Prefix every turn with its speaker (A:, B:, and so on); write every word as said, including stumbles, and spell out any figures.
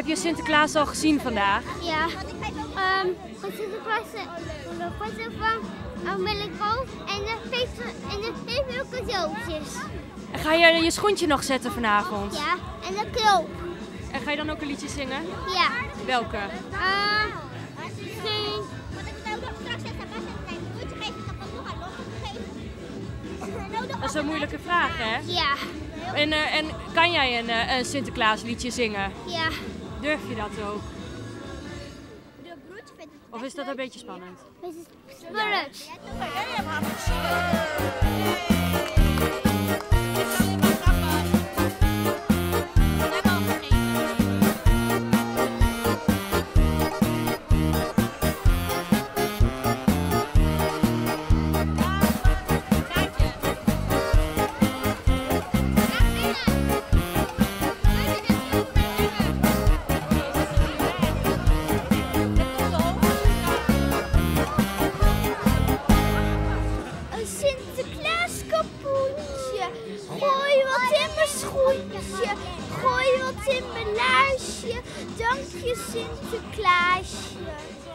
A: Heb je Sinterklaas al gezien vandaag?
B: Ja. Um, Sinterklaas is van een melkboom en de heeft en de heeft ook cadeautjes.
A: En ga je je schoentje nog zetten vanavond?
B: Ja, en de knoop.
A: En ga je dan ook een liedje zingen?
B: Ja.
A: Welke?
B: Uh, geen...
A: Dat is een moeilijke vraag, hè?
B: Ja.
A: En, uh, en kan jij een, uh, een Sinterklaas liedje zingen?
B: Ja.
A: Durf je dat ook? Of is dat een beetje spannend?
B: Het is spannend. Sinterklaas kapoentje, gooi wat in mijn schoentje, gooi wat in mijn laarsje, dank je Sinterklaasje.